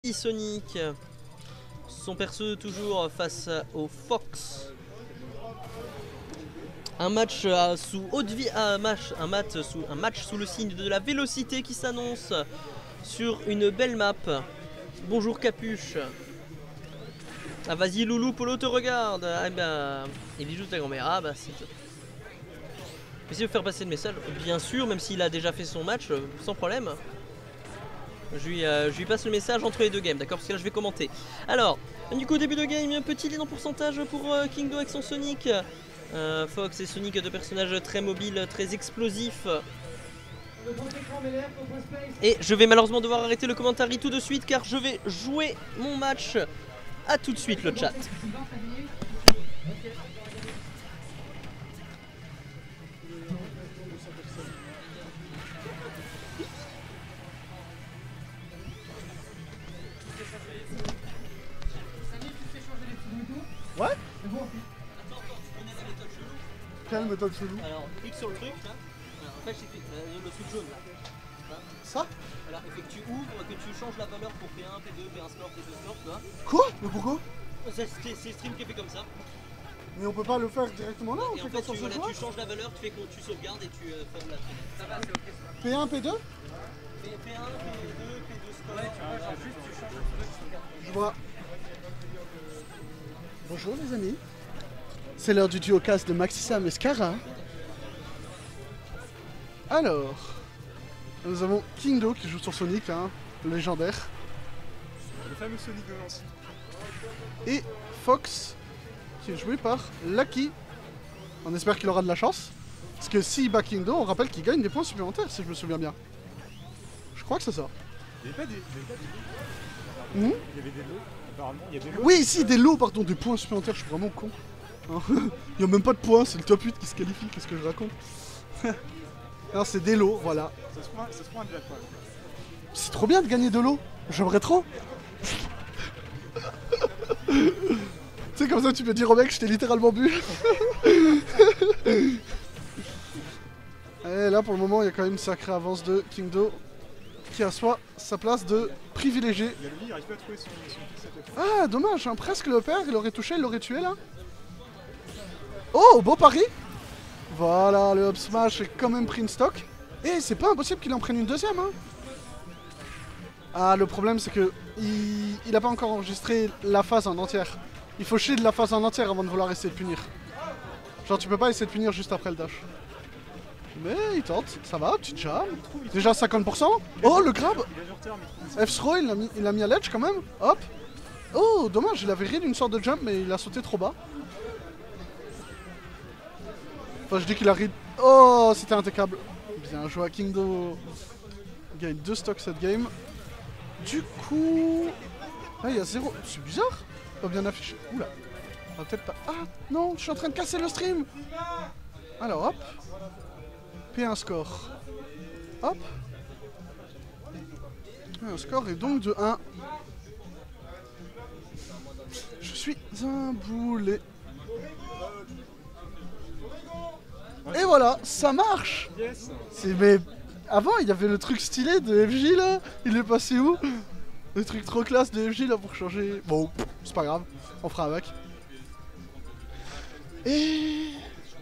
Sonic, son perso toujours face au Fox. Un match sous haute vie, un match sous le signe de la vélocité qui s'annonce sur une belle map. Bonjour Capuche. Ah vas-y Loulou, Polo te regarde. Ah bah, il est juste la grand-mère. Ah bah c'est... Essayez de faire passer le message, bien sûr, même s'il a déjà fait son match, sans problème. Je lui passe le message entre les deux games, d'accord? Parce que là je vais commenter. Alors, du coup début de game, petit lead en pourcentage pour Kingdo avec son Sonic. Fox et Sonic, deux personnages très mobiles, très explosifs. Et je vais malheureusement devoir arrêter le commentaire tout de suite car je vais jouer mon match. A tout de suite le chat. Ouais. Quelle méthode chelou? Alors, clique sur le truc là. Alors, en fait, c'est le truc jaune là. Ça? Alors, et que tu ouvres, que tu changes la valeur pour P1, P2, P1 score, P2 score, tu vois. Quoi? Mais pourquoi? C'est le stream qui est fait comme ça. Mais on peut pas le faire directement là? On Et fait en fait, comme ça tu changes la valeur, tu fais quand tu sauvegardes et tu fermes la truc. Ça va, c'est ok. P1, P2? P1, P2, P2 score. Ouais, tu vois, genre juste tu changes le truc, tu sauvegardes. Je vois. Bonjour les amis. C'est l'heure du duocast de Maxisam et Scara. Alors, nous avons Kingdo qui joue sur Sonic, hein, le légendaire. Le fameux Sonic de Nancy. Et Fox qui est joué par Lucky. On espère qu'il aura de la chance. Parce que s'il bat Kingdo, on rappelle qu'il gagne des points supplémentaires si je me souviens bien. Je crois que c'est ça. Il n'y avait pas des lots. Hmm. Il y avait des lots, apparemment. Il y a des lots. Oui, ici des lots, pardon, des points supplémentaires, je suis vraiment con. Hein. Il n'y a même pas de points, c'est le top 8 qui se qualifie, qu'est-ce que je raconte? Non, c'est des lots, voilà. Ça se prend un jackpot. C'est trop bien de gagner de l'eau, j'aimerais trop. Tu sais, comme ça tu peux dire au mec, je t'ai littéralement bu. Et là pour le moment il y a quand même une sacrée avance de Kingdo qui assoit sa place de privilégié. Il y a lui, il n'arrive pas à trouver son pick. Ah dommage, hein, presque le père, il aurait touché, il l'aurait tué là. Oh, beau pari. Voilà, le up smash est quand même pris une stock. Et c'est pas impossible qu'il en prenne une deuxième, hein. Ah, le problème c'est que il a pas encore enregistré la phase en entière. Il faut chier de la phase en entière avant de vouloir essayer de punir. Genre tu peux pas essayer de punir juste après le dash. Mais il tente, ça va, petit jam. Déjà 50%. Oh, le grab. Il a du retard, mais F-throw, il a mis à l'edge quand même. Hop. Oh, dommage, il avait ri d'une sorte de jump, mais il a sauté trop bas. Enfin, je dis qu'il a ri... Oh, c'était impeccable. Bien joué à Kingdo. Il gagne 2 stocks cette game. Du coup... Ah, il y a 0... C'est bizarre. Pas bien affiché. Oula. Ah, peut-être pas... Ah, non, je suis en train de casser le stream. Alors, hop. P1 score. Hop. Un score est donc de 1. Je suis un boulet. Et voilà, ça marche. yes. C'est mais avant il y avait le truc stylé de FJ là, il est passé où? Le truc trop classe de FJ là pour changer. Bon, c'est pas grave, on fera avec. Et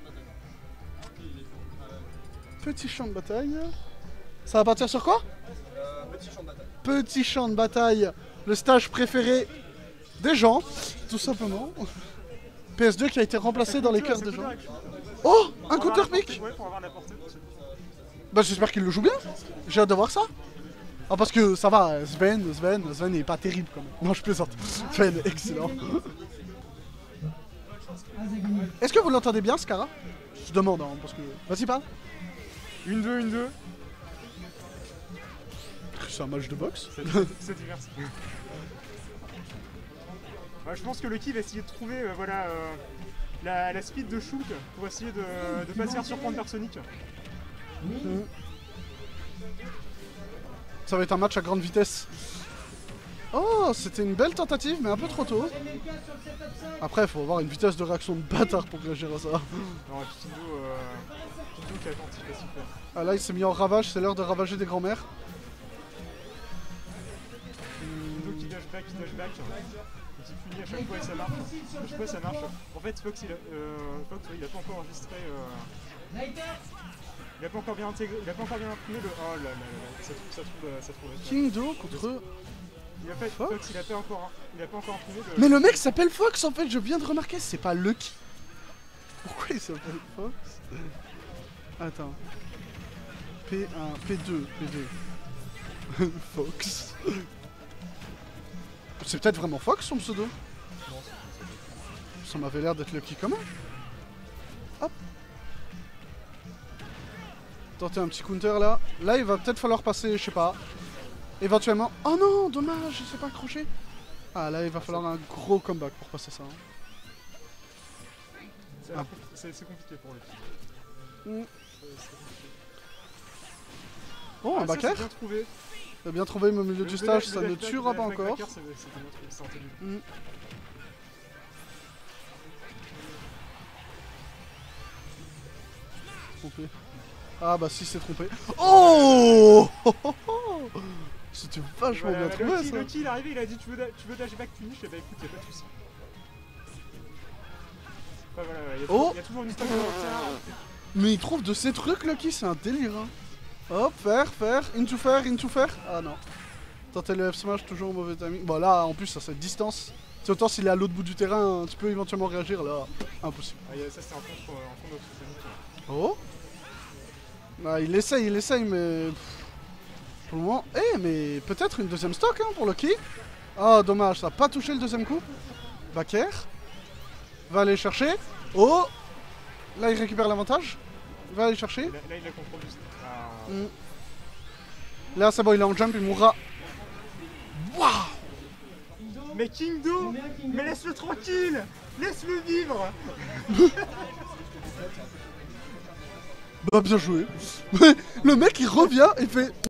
petit champ de bataille. Ça va partir sur quoi? Petit champ de bataille. Petit champ de bataille, le stage préféré des gens, tout simplement. PS2 qui a été remplacé dans les cœurs des gens. Oh, un counter pick. Ouais, pour avoir la portée. Pour celui-ci. Bah j'espère qu'il le joue bien. J'ai hâte de voir ça. Ah parce que ça va, Sven est pas terrible quand même. Non je plaisante. Sven est excellent. Est-ce que vous l'entendez bien Scara? Je demande hein, parce que... Vas-y parle. 1-2. C'est un match de boxe. C'est divers. Ouais, je pense que Lucky va essayer de trouver voilà, la speed de Shulk pour essayer de ne pas se faire surprendre par Sonic. Ça va être un match à grande vitesse. Oh, c'était une belle tentative, mais un peu trop tôt. Après, il faut avoir une vitesse de réaction de bâtard pour réagir à ça. Non, et puis Kingdo qui est attentif à ce qu'il fait. Ah là, il s'est mis en ravage, c'est l'heure de ravager des grands-mères. Kingdo qui dashback. Et qui punit à chaque fois et ça marche. À chaque fois ça marche. En fait, Fox il a pas encore enregistré. Il a pas encore bien intégré. Il a pas encore bien imprimé le. Oh là là là, ça trouve. Kingdo contre. Il a fait Fox, Fox, il a pas encore imprimé le. Mais le mec s'appelle Fox en fait, je viens de remarquer, c'est pas Lucky. Pourquoi il s'appelle Fox? Attends. P1, P2. Fox. C'est peut-être vraiment Fox son pseudo? Ça m'avait l'air d'être Lucky comment? Hop. Tenter un petit counter là. Là il va peut-être falloir passer, je sais pas. Éventuellement. Oh non, dommage, il s'est pas accroché. Ah là il va falloir un gros comeback pour passer ça. Hein. C'est compliqué pour lui. Oh, un backer. Bien trouvé. T'as bien trouvé au milieu du stage, ça ne tuera pas encore. Trompé. Ah bah si c'est trompé. Oh, c'était vachement bien trouvé ça. Lucky il est arrivé, il a dit tu veux dashback finish, et bah écoute, y'a pas de soucis. Enfin voilà, y a toujours une stock de retard. Mais il trouve de ces trucs Lucky, c'est un délire hein. Hop, faire, into faire. Ah non. Tenter le F-smash, toujours au mauvais timing. Bon là, en plus, ça c'est distance. C'est autant s'il est à l'autre bout du terrain, tu peux éventuellement réagir, là, impossible. Ah, ça c'est un contre Oh. Ah, il essaye, mais... Pour le moment... Eh, mais peut-être une deuxième stock, hein, pour Lucky. Ah, dommage, ça n'a pas touché le deuxième coup. Backer. Va aller chercher. Oh. Là, il récupère l'avantage. Va aller chercher. Là il a contrôle du... Là, c'est bon, il est en jump, il mourra. Waouh. Mais Kingdo, mais laisse-le tranquille. Laisse-le vivre. Bah, bien joué. Le mec, il revient et fait...